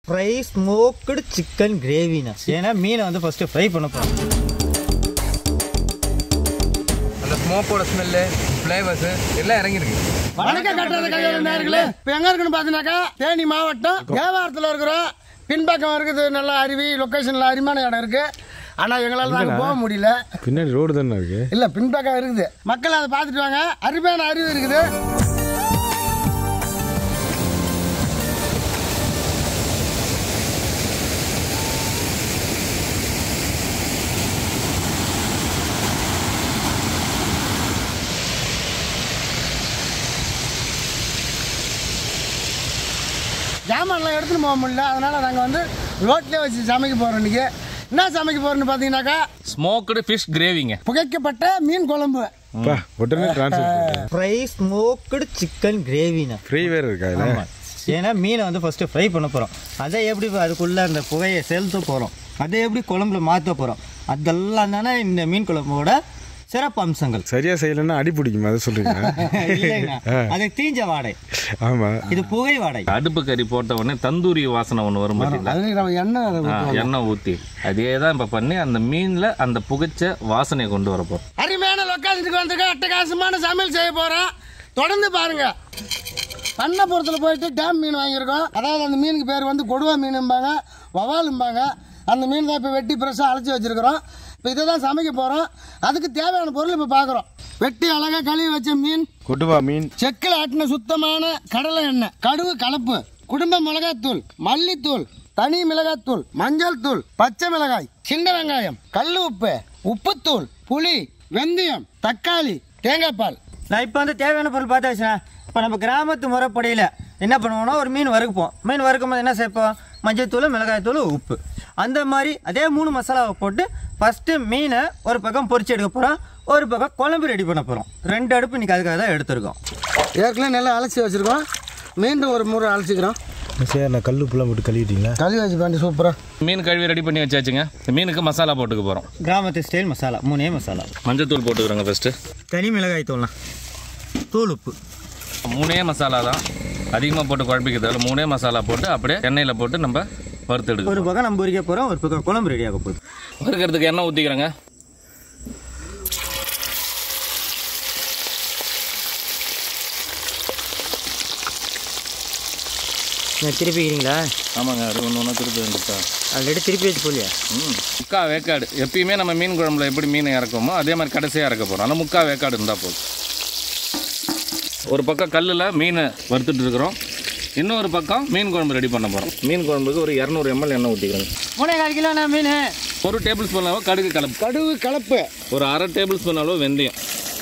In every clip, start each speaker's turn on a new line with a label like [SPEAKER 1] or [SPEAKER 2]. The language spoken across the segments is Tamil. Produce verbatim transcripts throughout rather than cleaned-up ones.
[SPEAKER 1] Fry smoked chicken கிரேவினா. ஏன்னா மீனை வந்து ஃபர்ஸ்ட் ஃப்ரை பண்ண போறோம்.
[SPEAKER 2] அந்த ஸ்மோக்கோட ஸ்மெல்லு ஃப்ளேவர்ஸ் எல்லாம் இறங்கி இருக்கு.
[SPEAKER 3] வணக்கம் கட்டுறது கையாள நேயர்களே. இப்போ எங்க இருக்குன்னு பாத்தீங்கன்னாக்கா தேனி மாவட்டம் தேவாரத்தில் இருக்கிறோம். பின்பக்கம் இருக்குது நல்ல அருவி லொக்கேஷன்ல அருமையான இடம் இருக்கு. ஆனா எங்களால நாங்க போக முடியல.
[SPEAKER 4] பின்னாடி ரோடு தானே இருக்கு.
[SPEAKER 3] இல்ல பின்பக்கம் இருக்குது. மக்கள் அதை பார்த்துட்டு வாங்க. அருமையான அருவி இருக்குது. ஜாமான்லாம் எடுத்துன்னு போக முடியல. அதனால நாங்கள் வந்து ரோட்லேயே வச்சு சமைக்க போகிறோம். இன்னைக்கு என்ன சமைக்க போறோம்னு பார்த்தீங்கன்னாக்கா
[SPEAKER 5] ஸ்மோக்டு ஃபிஷ் கிரேவிங்க.
[SPEAKER 3] புகைக்கப்பட்ட மீன் குழம்பு.
[SPEAKER 4] உடனே ட்ரான்ஸ்ஃபர்.
[SPEAKER 1] ஃப்ரை ஸ்மோக்டு சிக்கன் கிரேவினா.
[SPEAKER 4] ஃப்ரை வேற இருக்கா இல்ல?
[SPEAKER 1] ஏன்னா மீனை வந்து ஃபர்ஸ்ட் ஃப்ரை பண்ண போறோம். அதை எப்படி அதுக்குள்ள அந்த புகையை செலுத்த போறோம், அதை எப்படி குழம்புல மாற்ற போறோம், அதெல்லாம் தானே இந்த மீன் குழம்போட சிறப்பு அம்சங்கள்.
[SPEAKER 4] சரியா செய்யலன்னா அடி பிடிக்கும், அதை சொல்றீங்க.
[SPEAKER 1] அது தீஞ்ச வாடை.
[SPEAKER 4] ஆமா,
[SPEAKER 1] இது புகை வாடை.
[SPEAKER 5] அடுப்பு கறி போட்ட உடனே தந்தூரி வாசனை ஒன்று வரும் பார்த்தீங்களா,
[SPEAKER 3] எண்ணெய்
[SPEAKER 5] எண்ணெய் ஊற்றி அதே தான் இப்போ பண்ணி அந்த மீனில் அந்த புகைச்ச வாசனையை கொண்டு வரப்போம்.
[SPEAKER 3] அருமையான லொக்காலிட்டிக்கு வந்திருக்க அட்டகாசமான சமையல் செய்ய போறோம். தொடர்ந்து பாருங்க. பண்ணப்புறத்தில் போயிட்டு டேம் மீன் வாங்கியிருக்கோம். அதாவது அந்த மீனுக்கு பேர் வந்து கொடுவா மீனும்பாங்க, வவாலும்பாங்க. அந்த மீன் தான் இப்போ வெட்டி ஃப்ரெஷ்ஷாக அழைச்சி வச்சிருக்கிறோம். இப்போ இதை தான் சமைக்க போகிறோம். அதுக்கு தேவையான பொருள் இப்போ பார்க்குறோம். வெட்டி அழகாக கழுவி வச்ச மீன்,
[SPEAKER 4] கொடுவா மீன்,
[SPEAKER 3] செக்கில் ஆட்டின சுத்தமான கடலை எண்ணெய், கடுகு கலப்பு, குடும்ப மிளகாத்தூள், மல்லித்தூள், தனி மிளகாத்தூள், மஞ்சள் தூள், பச்சை மிளகாய், சின்ன வெங்காயம், கல் உப்பு, உப்புத்தூள், புளி, வெந்தயம், தக்காளி, தேங்காய் பால்.
[SPEAKER 1] நான் இப்போ வந்து தேவையான பொருள் பார்த்து வச்சேன். இப்போ நம்ம கிராமத்து முறைப்படியில் என்ன பண்ணுவோம்னா ஒரு மீன் வறுப்போம். மீன் வறுக்கும் போது என்ன சேர்ப்போம்? மஞ்சள் தூள், மிளகாய் தூள், உப்பு. அந்த மாதிரி அதே மூணு மசாலாவை போட்டு ஃபஸ்ட்டு மீனை ஒரு பக்கம் பொரிச்சு எடுக்க போகிறோம், ஒரு பக்கம் குழம்பு ரெடி பண்ண போகிறோம். ரெண்டு அடுப்பு இன்றைக்கி அதுக்காக தான் எடுத்துருக்கோம்.
[SPEAKER 3] ஏற்கனவே நல்லா அலசி வச்சுருக்கோம். மீண்டும் ஒரு முறை அலசிக்கிறோம்.
[SPEAKER 4] சரி, நான் கல் உப்புலாம் போட்டு கழுவிட்டீங்களா?
[SPEAKER 3] கழுவி வச்சு பாண்டி சூப்பராக
[SPEAKER 5] மீன் கழுவி ரெடி பண்ணி வச்சாச்சுங்க. மீனுக்கு மசாலா போட்டுக்க போகிறோம்.
[SPEAKER 1] கிராமத்து ஸ்டைல் மசாலா, மூணே மசாலா.
[SPEAKER 5] மஞ்சள் தூள் போட்டுக்கிறோங்க ஃபஸ்ட்டு.
[SPEAKER 1] தனி மிளகாய் தூள்லாம், தூள் உப்பு.
[SPEAKER 5] மூணே மசாலா தான், அதிகமாக போட்டு குழப்பிக்கிறதால மூணே மசாலா போட்டு அப்படியே எண்ணெயில் போட்டு நம்ம வறுத்து எடுக்கணும்.
[SPEAKER 1] ஒரு பக்கம் நம்ம பொரிக்க போகிறோம், ஒரு பக்கம் குழம்பு ரெடி ஆக போகுது.
[SPEAKER 5] வறுக்கிறதுக்கு எண்ணெய் ஊற்றிக்கிறோங்க.
[SPEAKER 1] திருப்பிக்கிறீங்களா?
[SPEAKER 5] ஆமாங்க, அது ஒன்று ஒன்றா திருப்பி வந்துட்டா
[SPEAKER 1] ஆல்ரெடி திருப்பி வச்சு போலியா?
[SPEAKER 5] ம், முக்கா வேக்காடு. எப்பயுமே நம்ம மீன் குழம்புல எப்படி மீனை இறக்குமோ அதே மாதிரி கடைசியாக இறக்க போகிறோம். ஆனால் முக்கா வேக்காடு இருந்தால் போதும். ஒரு பக்கம் கல்லில் மீனை வறுத்துட்டு இருக்கிறோம், இன்னொரு பக்கம் மீன் குழம்பு ரெடி பண்ண போகிறோம். மீன் குழம்புக்கு ஒரு இரநூறு எம்எல் எண்ணெய் ஊற்றிக்கிறோங்க.
[SPEAKER 1] மூணே கால் கிலோ நான் மீன்.
[SPEAKER 5] ஒரு டேபிள் ஸ்பூன் அளவு கடுகு கலப்பு,
[SPEAKER 3] கடுகு கலப்பு,
[SPEAKER 5] ஒரு அரை டேபிள் ஸ்பூன் அளவு வெந்தயம்,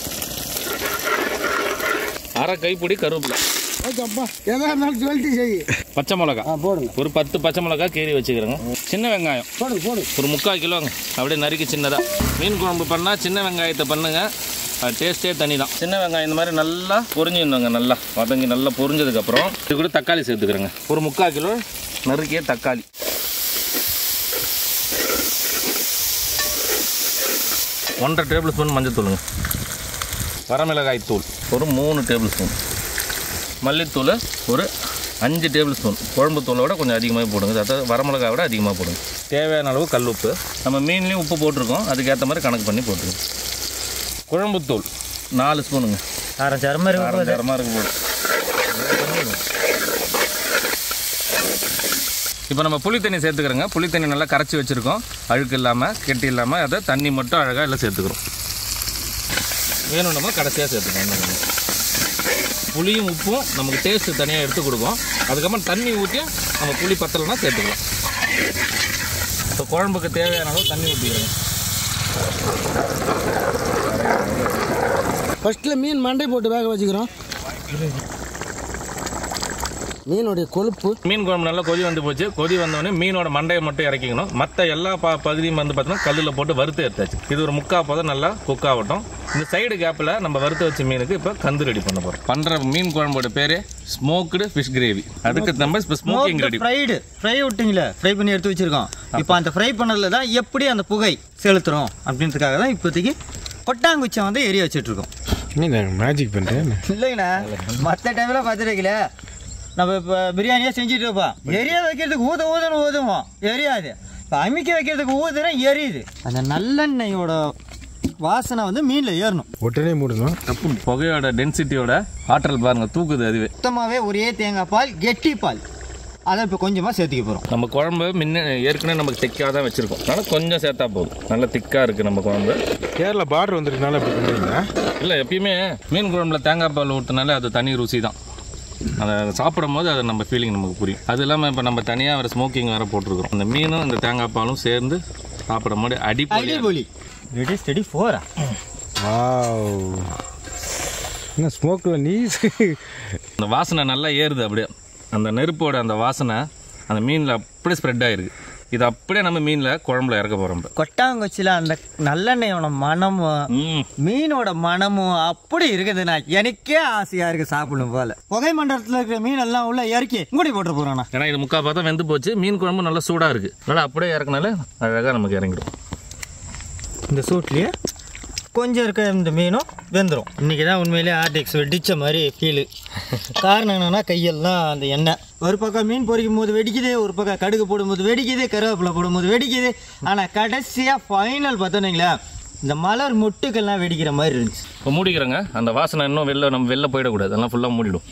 [SPEAKER 5] அரை கைப்பிடி கருவேப்பிலை,
[SPEAKER 3] ஓகேப்பா எதாக இருந்தாலும் சொல்லிட்டு செய்.
[SPEAKER 5] பச்சை மிளகா
[SPEAKER 3] போடுங்க.
[SPEAKER 5] ஒரு பத்து பச்சை மிளகா கீறி வச்சுக்கிறோங்க. சின்ன வெங்காயம்
[SPEAKER 3] போடுங்க போடுங்க
[SPEAKER 5] ஒரு முக்கால் கிலோங்க, அப்படியே நறுக்கி சின்னதாக. மீன் குழம்பு பண்ணால் சின்ன வெங்காயத்தை பண்ணுங்க, டேஸ்ட்டே தனி தான். சின்ன வெங்காயம் இந்த மாதிரி நல்லா பொரிஞ்சிருந்தாங்க, நல்லா வதங்கி நல்லா பொரிஞ்சதுக்கப்புறம் இது கூட தக்காளி சேர்த்துக்கிறேங்க. ஒரு முக்கால் கிலோ நறுக்கிய தக்காளி, ஒன்றரை டேபிள் ஸ்பூன் மஞ்சள் தூளுங்க, வரமிளகாய் தூள் ஒரு மூணு டேபிள் ஸ்பூன், மல்லித்தூள் ஒரு அஞ்சு டேபிள் ஸ்பூன், குழம்பு தூளோட கொஞ்சம் அதிகமாக போடுங்க, அதாவது வரமிளகாய் விட அதிகமாக போடுங்க. தேவையான அளவு கல் உப்பு, நம்ம மீன்லேயும் உப்பு போட்டிருக்கோம், அதுக்கேற்ற மாதிரி கணக்கு பண்ணி போட்டுருங்க. குழம்புத்தூள் நாலு ஸ்பூனுங்க,
[SPEAKER 1] அரை சரமாக இருக்கு,
[SPEAKER 5] அரை சரமாக இருக்கு போடு. இப்போ நம்ம புளி தண்ணி சேர்த்துக்கிறோங்க. புளி தண்ணி நல்லா கரைச்சி வச்சுருக்கோம், அழுக்கு இல்லாமல் கெட்டி இல்லாமல். அதை தண்ணி மட்டும் அழகாக எல்லாம் சேர்த்துக்கிறோம். வேணும்னா கடைசியாக சேர்த்துக்கோங்க. புளியும் உப்பும் நமக்கு டேஸ்ட்டு தனியாக எடுத்து கொடுக்கும். அதுக்கப்புறம் தண்ணி ஊற்றி நம்ம புளி பத்தலைன்னா சேர்த்துக்கலாம். இப்போ குழம்புக்கு தேவையான அளவு தண்ணி ஊற்றிக்கிறோங்க.
[SPEAKER 3] ஃபர்ஸ்ட்டில் மீன் மண்டை போட்டு வேக வச்சுக்கிறோம். மீனுடைய கொழுப்பு.
[SPEAKER 5] மீன் குழம்பு நல்லா கொதி வந்து போச்சு. கொதி வந்தோடனே மீனோட மண்டையை மட்டும் இறக்கிக்கணும். மற்ற எல்லா ப பகுதியும் வந்து பார்த்தோம்னா கல்லில் போட்டு வறுத்து எடுத்தாச்சு. இது ஒரு முக்கா போதும் நல்லா குக் ஆகட்டும். இந்த சைடு கேப்பில் நம்ம வறுத்து வச்ச மீனுக்கு இப்போ கந்து ரெடி பண்ண போகிறோம். பண்ணுற மீன் குழம்போட பேர் ஸ்மோக்டு ஃபிஷ் கிரேவி. அதுக்கு நம்ம இப்போ ஸ்மோக்கிங் ரெடி.
[SPEAKER 1] ஃப்ரைடு ஃப்ரை விட்டிங்களே, ஃப்ரை பண்ணி எடுத்து வச்சுருக்கோம். இப்போ அந்த ஃப்ரை பண்ணதில் தான் எப்படி அந்த புகை செலுத்துகிறோம் அப்படின்றதுக்காக தான் இப்போதைக்கு கொட்டாங்குச்சை வந்து எரிய வச்சுட்ருக்கோம்.
[SPEAKER 4] மேஜிக் பண்ணுறேன்
[SPEAKER 1] இல்லைங்கண்ணா, மற்ற டைமில் பார்த்துருக்கல நம்ம இப்போ பிரியாணியாக செஞ்சுட்டு இருப்போம் எரியா வைக்கிறதுக்கு ஊத ஊதன்னு ஊதுவோம் எரியாது. இப்போ அமிக்க வைக்கிறதுக்கு ஊதுனா எரியுது. அந்த நல்லெண்ணெயோட வாசனை வந்து மீனில் ஏறணும்.
[SPEAKER 4] உடனே மூடணும்.
[SPEAKER 5] தப்பு புகையோட டென்சிட்டியோட ஆற்றல் பாருங்கள் தூக்குது. அதுவே
[SPEAKER 1] சுத்தமாகவே ஒரே தேங்காய் பால் கெட்டி பால் அதை இப்போ கொஞ்சமாக சேர்த்துக்க போகிறோம்.
[SPEAKER 5] நம்ம குழம்பு முன்ன ஏற்கனவே நமக்கு திக்காக தான் வச்சுருக்கோம். அதனால் கொஞ்சம் சேர்த்தா போதும். நல்லா திக்காக இருக்குது நம்ம குழம்பு.
[SPEAKER 4] கேரளா பார்டர் வந்துருக்கனால இப்படி பண்ணுறீங்களா?
[SPEAKER 5] இல்லை எப்பயுமே மீன் குழம்புல தேங்காய் பால் ஊற்றினாலே அது தனி ருசி தான். அதை சாப்பிடும் போது அது நம்ம ஃபீலிங் நமக்கு புரியும். அது இல்லாமல் இப்போ நம்ம தனியாக வேறு ஸ்மோக்கிங் வேறு போட்டிருக்கிறோம். அந்த மீனும் இந்த தேங்காய் பாலும் சேர்ந்து சாப்பிடும் போது அடிப்பொலி
[SPEAKER 1] அடிபொலி. ரெடி ஸ்டெடி ஃபோரா.
[SPEAKER 4] வாவ், என்ன ஸ்மோக்கில் நீ
[SPEAKER 5] அந்த வாசனை நல்லா ஏறுது. அப்படியே அந்த நெருப்போட அந்த வாசனை அந்த மீனில் அப்படியே ஸ்ப்ரெட் ஆகிருக்கு. இது அப்படியே நம்ம மீனில் குழம்புல இறக்க போகிறோம்.
[SPEAKER 1] கொட்டாங்குச்சியில் அந்த நல்லெண்ணெயோட மனமும் மீனோட மனமும் அப்படி இருக்குதுண்ணா. எனக்கே ஆசையாக இருக்குது சாப்பிடணும் போல. புகை மண்டலத்தில் இருக்கிற மீன் எல்லாம் உள்ள இறக்கி மூடி போட்டு போகிறோண்ணா.
[SPEAKER 5] ஏன்னா இது முக்கால் பார்த்தா வெந்து போச்சு. மீன் குழம்பு நல்லா சூடாக இருக்குது. நல்லா அப்படியே இறக்குனால அழகாக நமக்கு இறங்கிடும்.
[SPEAKER 1] இந்த சூட்லேயே கொஞ்சம் இருக்க இந்த மீனும் வெந்துடும். இன்றைக்கி தான் உண்மையிலே ஆர்டிக்ஸ் வெடித்த மாதிரி ஃபீலு. காரணம் என்னென்னா கையெல்லாம் அந்த எண்ணெய். ஒரு பக்கம் மீன் பொரிக்கும் போது வெடிக்குது, ஒரு பக்கம் கடுகு போடும்போது வெடிக்குது, கருவேப்பிலை போடும்போது வெடிக்குது. ஆனால் கடைசியாக ஃபைனல் பார்த்தோன்னீங்களா இந்த மலர் முட்டுக்கெல்லாம் வெடிக்கிற மாதிரி இருந்துச்சு.
[SPEAKER 5] இப்போ மூடிக்கிறோங்க. அந்த வாசனை இன்னும் வெளில நம்ம வெளில போயிடக்கூடாது. அதெல்லாம் ஃபுல்லாக மூடிடும்.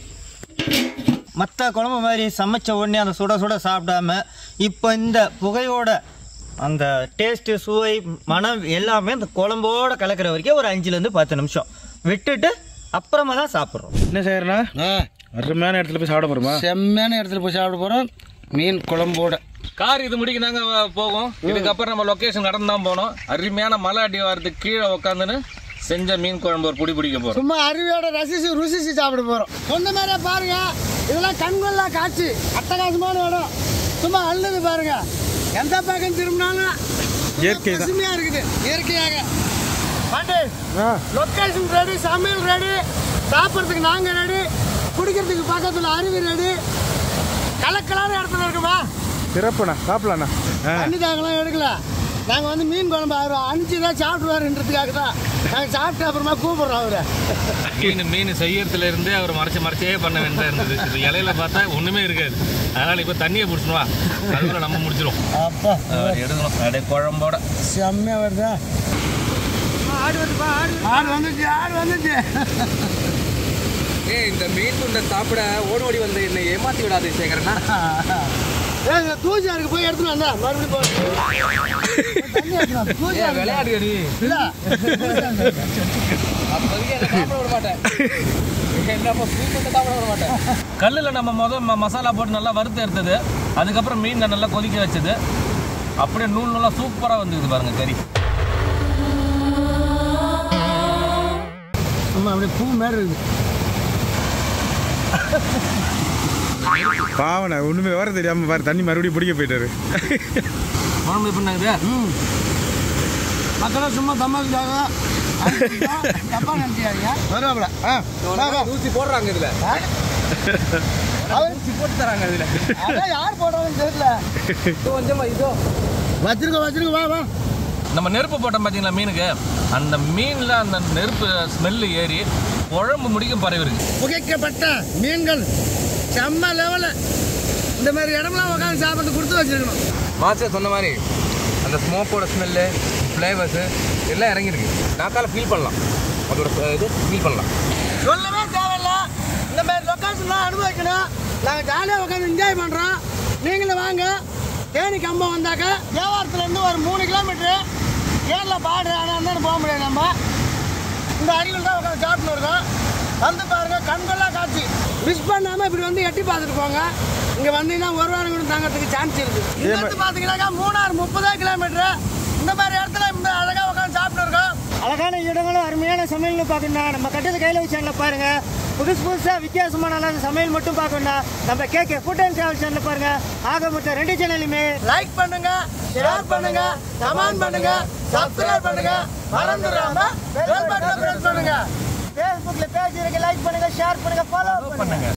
[SPEAKER 1] மற்ற குழம்பு மாதிரி சமைச்ச உடனே அந்த சுட சுட சாப்பிடாம இப்போ இந்த புகையோட அந்த டேஸ்ட்டு சுவை மனம் எல்லாமே அந்த குழம்போட கலக்கிற வரைக்கும் ஒரு அஞ்சுலேருந்து பத்து நிமிஷம் விட்டுட்டு அப்புறமா தான் சாப்பிட்றோம்.
[SPEAKER 4] என்ன செய்யறேன்னா அருமையான இடத்துல போய் சாப்பிட போகிறோமா?
[SPEAKER 3] செம்மையான இடத்துல போய் சாப்பிட போகிறோம் மீன் குழம்போட.
[SPEAKER 5] கார் இது முடிக்க நாங்கள் போகும். இதுக்கப்புறம் நம்ம லொக்கேஷன் நடந்து தான் போனோம். அருமையான மலை அடி வாரத்துக்கு கீழே உட்காந்துன்னு செஞ்ச மீன் குழம்பு ஒரு பிடி பிடிக்க போகிறோம்.
[SPEAKER 3] சும்மா அருவியோட ரசிச்சு ருசிச்சு சாப்பிட போகிறோம். சொன்ன மாதிரியே பாருங்க, இதெல்லாம் கண்கொள்ளா காட்சி. அட்டகாசமான இடம். சும்மா அள்ளுது பாருங்க. எந்த பக்கம் திரும்பினாலும்
[SPEAKER 4] இயற்கை தான்.
[SPEAKER 3] பசுமையா இருக்குது இயற்கையாக. பாண்டி லொக்கேஷன் ரெடி, சமையல் ரெடி, சாப்பிட்றதுக்கு நாங்கள் ரெடி, குடிக்கிறதுக்கு பக்கத்தில் அருவி ரெடி, கலக்கலான இடத்துல இருக்குமா.
[SPEAKER 4] சிறப்புண்ணா, சாப்பிடலாண்ணா.
[SPEAKER 3] தண்ணி தாங்கலாம் எடுக்கல. நாங்கள் வந்து மீன் குழம்பு அவர் அனுப்பிச்சு தான் சாப்பிடுவாருன்றதுக்காக தான் நாங்கள் சாப்பிட்டு அப்புறமா கூப்பிட்றோம் அவரை.
[SPEAKER 5] மீன் மீன் செய்யறதுல இருந்தே அவர் மறைச்சு மறைச்சே பண்ண வேண்டியதாக இருந்தது. இது இலையில பார்த்தா ஒன்றுமே இருக்காது. அதனால் இப்போ தண்ணியை பிடிச்சிடுவா, அதுக்குள்ள நம்ம முடிச்சிடும்.
[SPEAKER 3] அப்பா
[SPEAKER 5] எடுக்கணும் அப்படியே குழம்போட
[SPEAKER 3] செம்மையாக வருதா. ஆடு வந்துப்பா, ஆடு ஆடு வந்துச்சு, ஆடு வந்துச்சு.
[SPEAKER 2] ஏ இந்த மீன் துண்டை சாப்பிட ஓடி ஓடி வந்து என்னை ஏமாத்தி விடாது சேகரனா.
[SPEAKER 3] ஏங்க தூசி இருக்கு, போய் எடுத்துட்டு வந்தா மறுபடியும் போய்
[SPEAKER 2] விளையாடுறி
[SPEAKER 3] இல்ல
[SPEAKER 2] அப்போதைக்கு என்ன சாப்பிட விட மாட்டேன். என்னப்பா மீன் துண்டை சாப்பிட விட மாட்டேன்.
[SPEAKER 5] கல்லில் நம்ம முதல் ம- மசாலா போட்டு நல்லா வறுத்து எடுத்தது. அதுக்கப்புறம் மீன் நல்லா கொதிக்க வச்சது. அப்படியே நூல் நூலாக சூப்பராக வந்துக்குது பாருங்க கறி.
[SPEAKER 3] சும்மா அப்படியே பூ மாதிரி இருக்குது.
[SPEAKER 4] பாவனை ஒன்றுமே வர தெரியாமல் பாரு, தண்ணி மறுபடியும் பிடிக்க போயிட்டாரு.
[SPEAKER 5] குழம்பு எப்படின்னாக்குது?
[SPEAKER 3] ம் மக்களும் சும்மா தம்மாக்காக தப்பா நினைச்சாங்க வருவாப்ல.
[SPEAKER 2] ஊசி போடுறாங்க இதுல, ஊசி போட்டு தராங்க இதுல.
[SPEAKER 3] அதான் யார் போடுறாங்கன்னு தெரியல.
[SPEAKER 2] கொஞ்சமா இதோ
[SPEAKER 3] வச்சிருக்க வச்சிருக்க வா வா.
[SPEAKER 5] நம்ம நெருப்பு போட்டோம் பார்த்தீங்களா மீனுக்கு, அந்த மீனில் அந்த நெருப்பு ஸ்மெல்லு ஏறி குழம்பு முடிக்கும் பறவை இருக்கு.
[SPEAKER 3] புகைக்கப்பட்ட மீன்கள் செம்ம லெவலில். இந்த மாதிரி இடம்லாம் உட்காந்து சாப்பிட்டு கொடுத்து வச்சிருக்கணும்.
[SPEAKER 2] மாஸ்டர் சொன்ன மாதிரி அந்த ஸ்மோக்கோட ஸ்மெல்லு, ஃப்ளேவர்ஸு எல்லாம் இறங்கியிருக்கு. நாக்கால ஃபீல் பண்ணலாம், அதோட இது ஃபீல் பண்ணலாம்.
[SPEAKER 3] சொல்லவே தேவையில்ல. இந்த மாதிரி லொக்கேஷன்லாம் அனுபவிக்கணும். நாங்கள் ஜாலியாக உட்காந்து என்ஜாய் பண்ணுறோம். நீங்களும் வாங்க. தேனி கம்பம் வந்தாக்க தேவாரத்துலேருந்து ஒரு மூணு கிலோமீட்ரு கேரளா பார்டர். ஆனால் இருந்தாலும் போக முடியாது. நம்ம இந்த அருகில் தான் உட்காந்து சாப்பிட்டு இருக்கோம். வந்து பாருங்க, கண்கொள்ளா காட்சி. மிஸ் பண்ணாமல் இப்படி வந்து எட்டி பார்த்துட்டு போங்க. இங்கே வந்தீங்கன்னா ஒரு வாரம் கூட தங்கறதுக்கு சான்ஸ் இருக்குது. இங்க வந்து பார்த்தீங்கன்னாக்கா மூணாறு முப்பதா கிலோமீட்டரு. இந்த மாதிரி இடத்துல இந்த அழகாக உட்காந்து சாப்பிட்டு இருக்கோம். அழகான இடங்களும் அருமையான சமையல்னு பார்க்கணும்னா நம்ம கட்டது கையில் வச்சாங்கள பாருங்க. புதுசு புதுசாக வித்தியாசமான நல்ல சமையல் மட்டும் பார்க்கணும்னா நம்ம KK food and travel channel பாருங்க. ஆக மொத்தம் ரெண்டு சேனலுமே லைக் பண்ணுங்க, ஷேர் பண்ணுங்க, கமெண்ட் பண்ணுங்க, சப்ஸ்கிரைப் பண்ணுங்க, மறந்துடாம பெல் பட்டனை பிரஸ் பண்ணுங்க. ஃபேஸ்புக்ல பேஜ் இருக்கு, லைக் பண்ணுங்க, ஷேர் பண்ணுங்க, ஃபாலோ பண்ணுங்க.